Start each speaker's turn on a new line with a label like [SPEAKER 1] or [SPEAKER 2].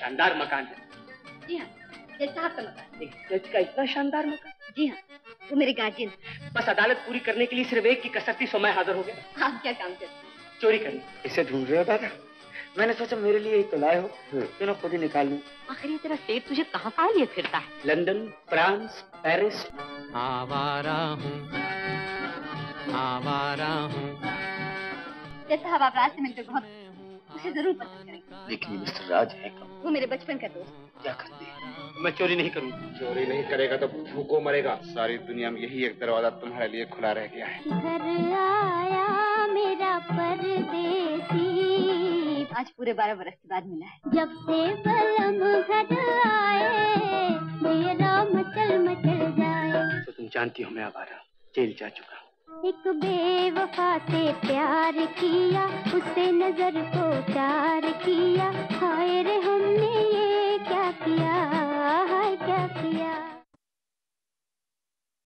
[SPEAKER 1] शानदार मकान है।
[SPEAKER 2] जी हाँ, जज साहब का मकान।
[SPEAKER 1] एक जज का इतना शानदार मकान?
[SPEAKER 2] जी हाँ, वो मेरे गार्जियन।
[SPEAKER 1] बस अदालत पूरी करने के लिए सिर्फ एक की कसरती सो मैं हाजिर हो गया।
[SPEAKER 2] आप क्या काम करते?
[SPEAKER 1] चोरी करनी।
[SPEAKER 3] इसे ढूंढ रहे हो दादा? मैंने सोचा मेरे लिए ही तो लाए हो, क्यों ना खुद ही निकाल लूं।
[SPEAKER 2] आखिर ये तेरा सेठ तुझे कहाँ लिए फिरता है?
[SPEAKER 1] London, France, Paris.
[SPEAKER 4] आवारा हूँ, आवारा हूँ।
[SPEAKER 2] जज साहब आप राज से मिलकर बहुत उसे जरूर पसंद करेंगे।
[SPEAKER 3] लेकिन मिस्टर राज है कौन?
[SPEAKER 2] वो मेरे बचपन का दोस्त।
[SPEAKER 3] क्या करते हैं?
[SPEAKER 1] मैं चोरी नहीं करूंगा।
[SPEAKER 3] चोरी नहीं करेगा तो भूखों मरेगा। सारी दुनिया में यही एक दरवाजा तुम्हारे लिए खुला रह गया है।
[SPEAKER 2] घर आया मेरा परदेसी, आज पूरे 12 बरस के बाद मिला है। जब से बलम घर आए मेरा मचल मचल जाए।
[SPEAKER 1] तो तुम जानती हो मैं आवारा जेल जा चुका हूँ।
[SPEAKER 2] एक बेवफा से प्यार किया, उसे नजर को चार किया, हाय रे हमने ये क्या किया, हाय क्या किया।